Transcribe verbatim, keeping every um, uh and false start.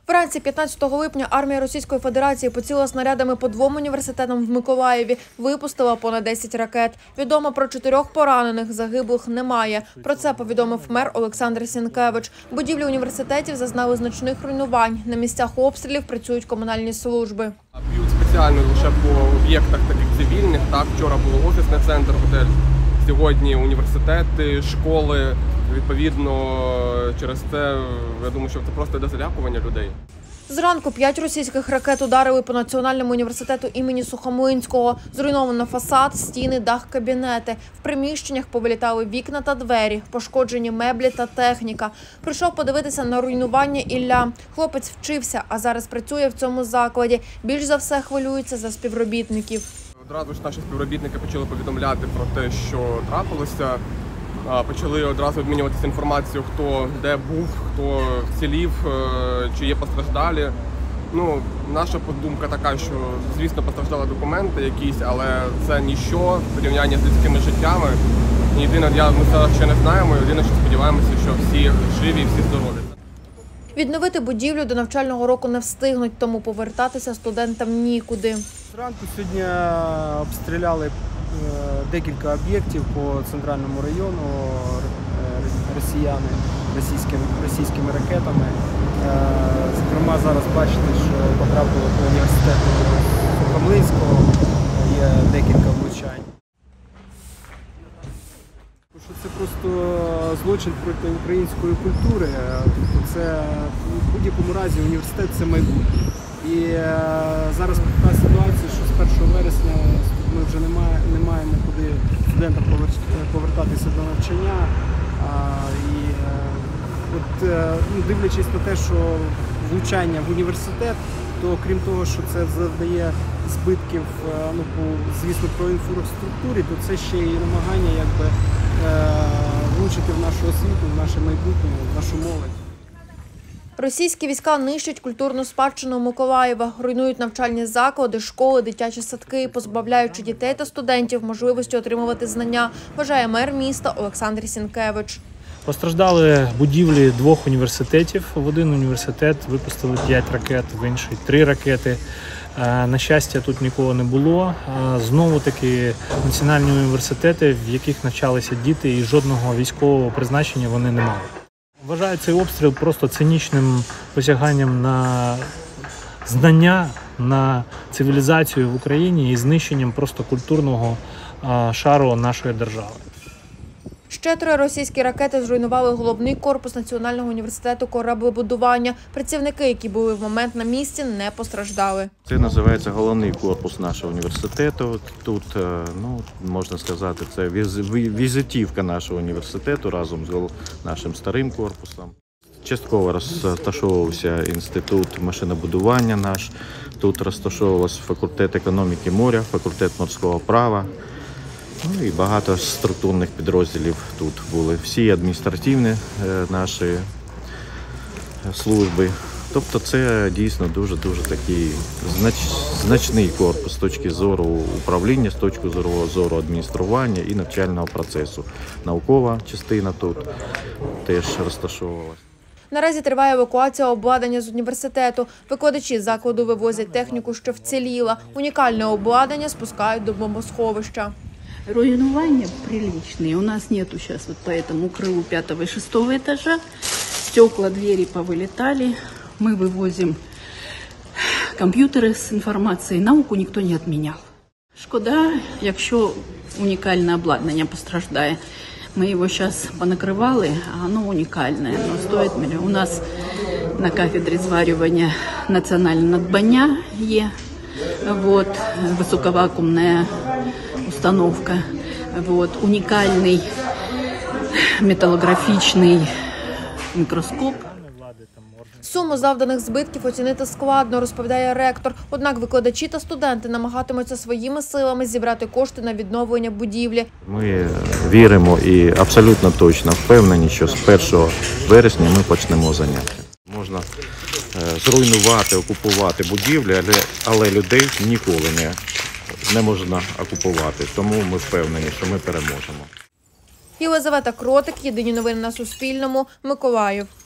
Вранці п'ятнадцятого липня армія Російської Федерації поцілила снарядами по двом університетам в Миколаєві, випустила понад десять ракет. Відомо про чотирьох поранених, загиблих немає. Про це повідомив мер Олександр Сінкевич. Будівлі університетів зазнали значних руйнувань. На місцях обстрілів працюють комунальні служби. Б'ють спеціально лише по об'єктах таких цивільних. Так, вчора було офісний центр, готель. Сьогодні університети, школи. Відповідно, через це, я думаю, що це просто йде залякування людей. Зранку п'ять російських ракет ударили по Національному університету імені Сухомлинського. Зруйновано фасад, стіни, дах, кабінети. В приміщеннях повилітали вікна та двері, пошкоджені меблі та техніка. Прийшов подивитися на руйнування Ілля. Хлопець вчився, а зараз працює в цьому закладі. Більш за все хвилюється за співробітників. Одразу ж наші співробітники почали повідомляти про те, що трапилося. Почали одразу обмінюватися інформацією, хто де був, хто вцілів, чи є постраждалі. Ну, наша подумка така, що, звісно, постраждали документи якісь, але це ніщо в порівнянні з людськими життями. Єдине, ми це ще не знаємо, єдине, що сподіваємося, що всі живі і всі здорові. Відновити будівлю до навчального року не встигнуть, тому повертатися студентам нікуди. Зранку сьогодні обстріляли декілька об'єктів по центральному району росіяни російськими, російськими ракетами. Зокрема, зараз бачите, що потрапило по університету Сухомлинського, є декілька влучань. Що це просто злочин проти української культури. Це в будь-якому разі університет – це майбутнє. І зараз така ситуація, що з першого вересня ми вже не маємо, не маємо куди студентам повертатися до навчання. І от, ну, дивлячись на те, що влучання в університет, то крім того, що це завдає збитків, ну, по, звісно, про інфраструктурі, то це ще й намагання якби влучити в нашу освіту, в наше майбутнє, в нашу молодь. Російські війська нищать культурну спадщину Миколаєва, руйнують навчальні заклади, школи, дитячі садки, позбавляючи дітей та студентів можливості отримувати знання, вважає мер міста Олександр Сінкевич. Постраждали будівлі двох університетів. В один університет випустили п'ять ракет, в інший – три ракети. На щастя, тут нікого не було. Знову-таки національні університети, в яких навчалися діти, і жодного військового призначення вони не мали. Вважаю цей обстріл просто цинічним посяганням на знання, на цивілізацію в Україні і знищенням просто культурного шару нашої держави. Ще три російські ракети зруйнували головний корпус Національного університету кораблебудування. Працівники, які були в момент на місці, не постраждали. Це називається головний корпус нашого університету. Тут, ну, можна сказати, це візитівка нашого університету разом з нашим старим корпусом. Частково розташовувався інститут машинобудування наш. Тут розташовувався факультет економіки моря, факультет морського права. Ну і багато структурних підрозділів тут були. Всі адміністративні е, наші служби. Тобто це дійсно дуже-дуже такий знач, значний корпус з точки зору управління, з точки зору, зору адміністрування і навчального процесу. Наукова частина тут теж розташовувалася. Наразі триває евакуація обладнання з університету. Викладачі закладу вивозять техніку, що вціліла. Унікальне обладнання спускають до бомбосховища. Руйнування приличные. У нас нету сейчас вот по этому крылу пятого и шестого этажа. Стекла, двери повылетали. Мы вывозим компьютеры с информацией. Науку никто не отменял. Шкода, якщо унікальне обладнання постраждає. Ми його зараз понакривали, а воно унікальне. Воно стоїть мільйон. У нас на кафедрі зварювання національне надбання є. Вот, високовакуумна установка, вот, унікальний металографічний мікроскоп. Суму завданих збитків оцінити складно, розповідає ректор. Однак викладачі та студенти намагатимуться своїми силами зібрати кошти на відновлення будівлі. Ми віримо і абсолютно точно впевнені, що з першого вересня ми почнемо заняття. Можна зруйнувати, окупувати будівлі, але, але людей ніколи не, не можна окупувати. Тому ми впевнені, що ми переможемо. Єлизавета Кротик, єдині новини на Суспільному, Миколаїв.